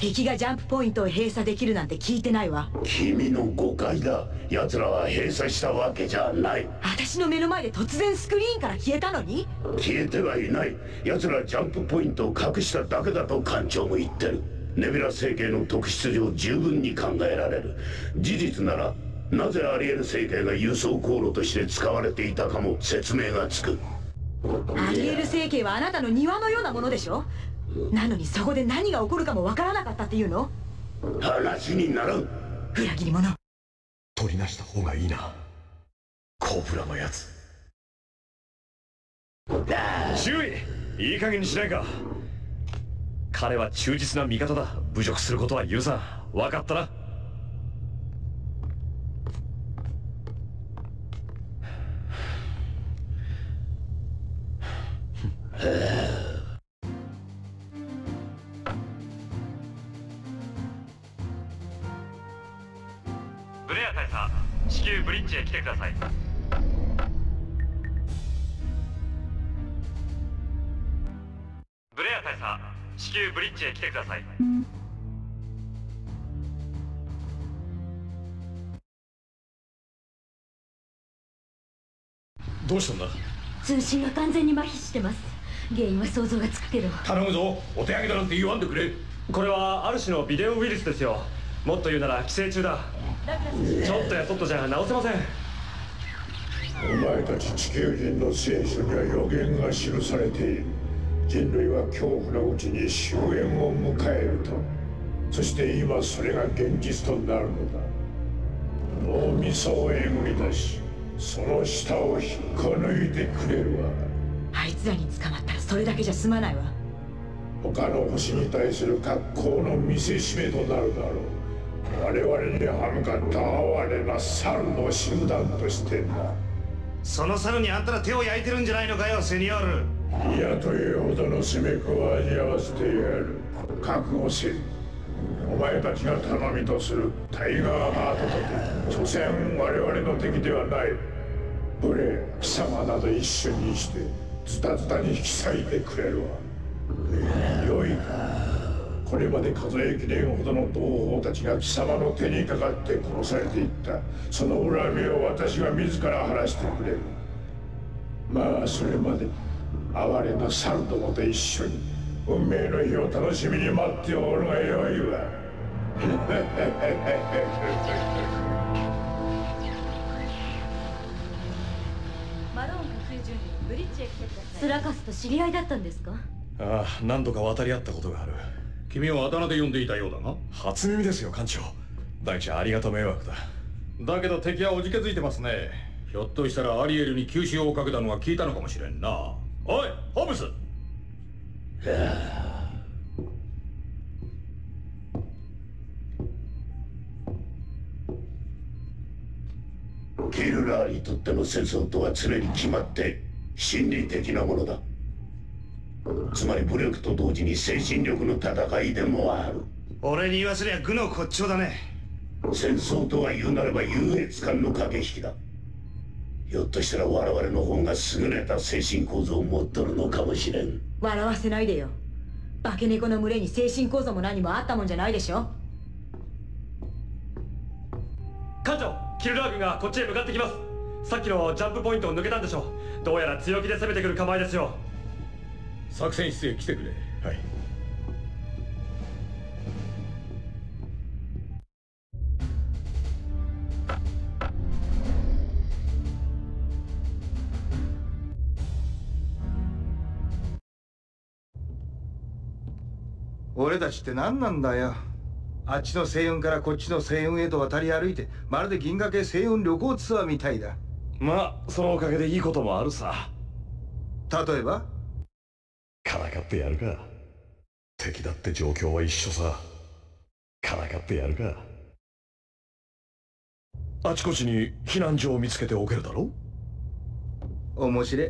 敵がジャンプポイントを閉鎖できるなんて聞いてないわ。 君の誤解だ。奴らは閉鎖したわけじゃない。 私の目の前で突然スクリーンから消えたのに。 消えてはいない。奴らジャンプポイントを隠しただけだと艦長も言ってる。ネビュラ星系の特質上十分に考えられる。事実ならなぜアリエル星系が輸送航路として使われていたかも説明がつく。 アリエル星系はあなたの庭のようなものでしょ。なのにそこで何が起こるかもわからなかったっていうの。 話にならん。 裏切り者。 取りなした方がいいな、コブラのやつ。 注意、いい加減にしないか。彼は忠実な味方だ。侮辱することは許さん。分かったな。 ブレア大佐、至急ブリッジへ来てください。ブレア大佐、至急ブリッジへ来てください。 どうしたんだ。 通信が完全に麻痺してます。原因は想像がつくけど。 頼むぞ、お手上げだなんて言わんでくれ。 これはある種のビデオウイルスですよ。もっと言うなら寄生虫だ。ちょっとやそっとじゃ治せません。 お前たち地球人の聖書には予言が記されている。人類は恐怖のうちに終焉を迎えると。そして今それが現実となるのだ。脳みそをえぐり出し、その舌を引っこ抜いてくれるわ。 あいつらに捕まったらそれだけじゃ済まないわ。 他の星に対する格好の見せしめとなるだろう。我々に歯向かった哀れな猿の集団としてな。 その猿にあんたら手を焼いてるんじゃないのかよ、セニョール。 嫌というほどの攻め子を味わわせてやる。覚悟せ。お前たちが頼みとするタイガーハートとて所詮我々の敵ではない。ブレ貴様など一緒にしてズタズタに引き裂いてくれるわ。よいか。これまで数えきれんほどの同胞たちが貴様の手にかかって殺されていった。その恨みを私が自ら晴らしてくれる。まあそれまで哀れな猿どもと一緒に運命の日を楽しみに待っておるがよいわ。 マローン火星準備、ブリッジへ来てください。スラカスと知り合いだったんですか。 ああ、何度か渡り合ったことがある。 君をあだ名で呼んでいたようだが。 初耳ですよ、艦長。大地ありがとう迷惑だ。 だけど敵はおじけづいてますね。ひょっとしたらアリエルに急襲をかけたのが効いたのかもしれんな。おい、ホブス。 キルラーにとっての戦争とは常に決まって心理的なものだ。つまり武力と同時に精神力の戦いでもある。 俺に言わせりゃ愚の骨頂だね。 戦争とは言うなれば優越感の駆け引きだ。ひょっとしたら我々の方が優れた精神構造を持っとるのかもしれん。 笑わせないでよ。化け猫の群れに精神構造も何もあったもんじゃないでしょ。 艦長、キルラー軍がこっちへ向かってきます。さっきのジャンプポイントを抜けたんでしょう。どうやら強気で攻めてくる構えですよ。 作戦室へ来てくれ。 はい。 俺たちって何なんだよ。あっちの星雲からこっちの星雲へと渡り歩いて、まるで銀河系星雲旅行ツアーみたいだ。 まあそのおかげでいいこともあるさ。 例えばからかってやるか。敵だって状況は一緒さ。からかってやるか。あちこちに避難所を見つけておけるだろ。 面白い。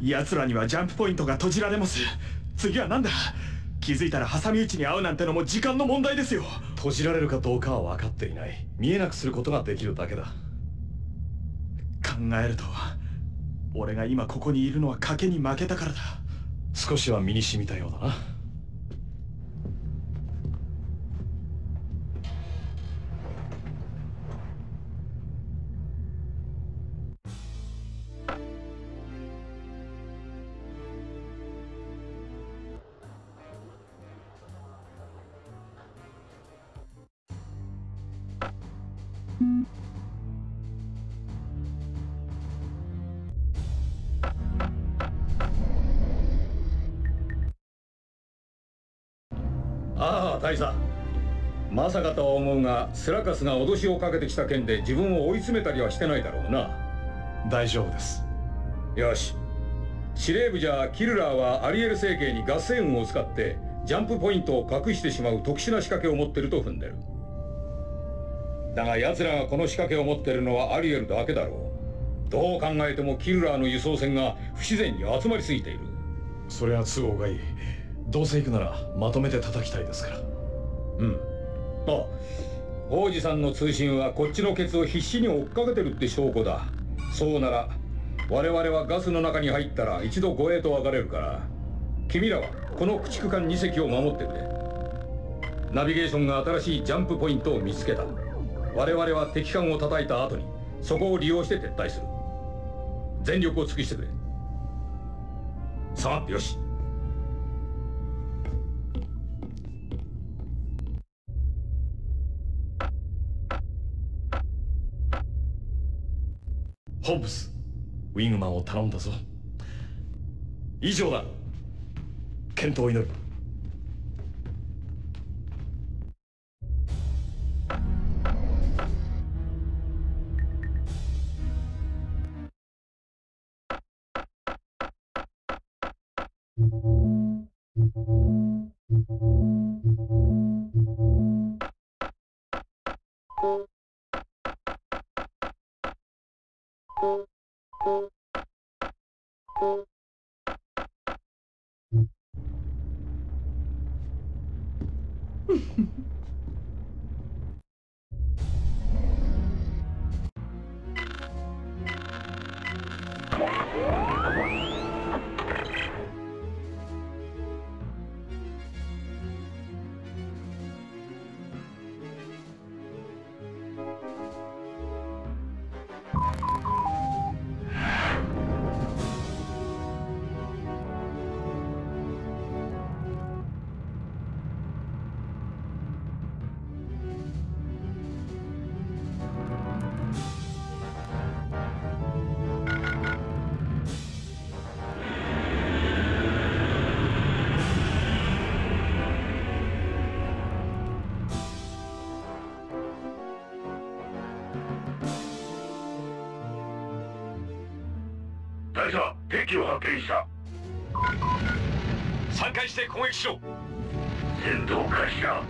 奴らにはジャンプポイントが閉じられます。次は何だ。気づいたら挟み撃ちに遭うなんてのも時間の問題ですよ。 閉じられるかどうかは分かっていない。見えなくすることができるだけだ。 考えると俺が今ここにいるのは賭けに負けたからだ。 少しは身に染みたようだな。 ああ大佐、まさかとは思うがスラカスが脅しをかけてきた件で自分を追い詰めたりはしてないだろうな。 大丈夫です。 よし、司令部じゃキルラーはアリエル星系にガス星雲を使ってジャンプポイントを隠してしまう特殊な仕掛けを持ってると踏んでる。だが奴らがこの仕掛けを持ってるのはアリエルだけだろう。どう考えてもキルラーの輸送船が不自然に集まりすぎている。 それは都合がいい。どうせ行くならまとめて叩きたいですから。 うん。あ、王子さんの通信はこっちのケツを必死に追っかけてるって証拠だ。そうなら我々はガスの中に入ったら一度護衛と別れるから、君らはこの駆逐艦2隻を守ってくれ。ナビゲーションが新しいジャンプポイントを見つけた。我々は敵艦を叩いた後にそこを利用して撤退する。全力を尽くしてくれ。さあ、よし。 ホーブス、ウィングマンを頼んだぞ。以上だ。健闘を祈る。 大佐、敵を発見した。 3回して攻撃しろ。 戦闘開始だ。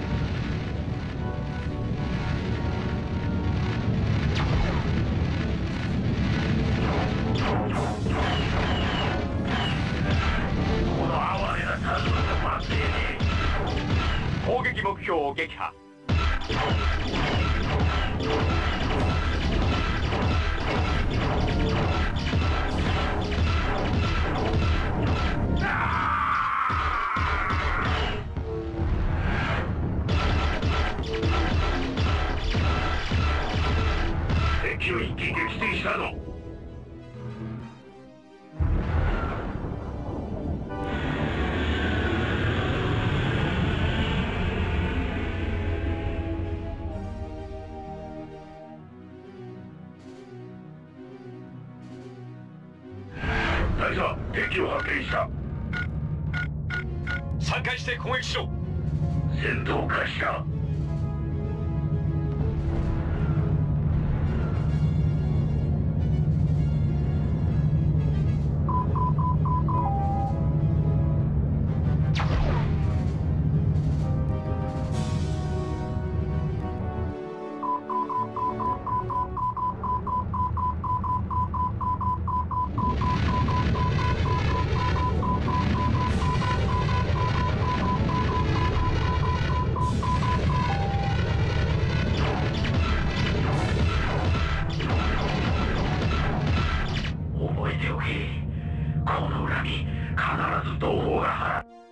この哀れなタズの待っていね。 攻撃目標を撃破。 敵を一気撃墜したぞ。大佐、敵を発見した。 3回して攻撃しろ。 戦闘開始だ。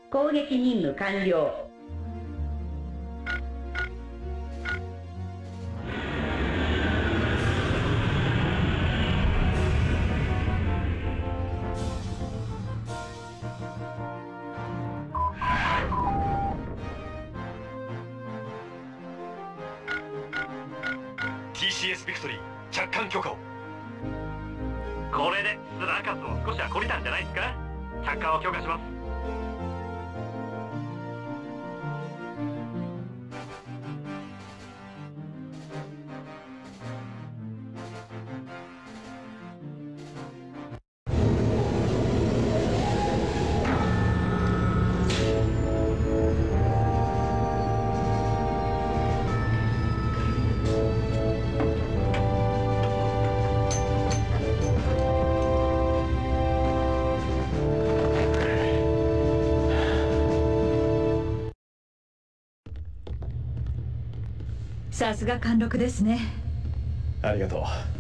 攻撃任務完了。 TCS ビクトリー着艦許可を。 これでスラカスも少しは懲りたんじゃないですか。着艦を許可します。 さすが貫禄ですね。 ありがとう。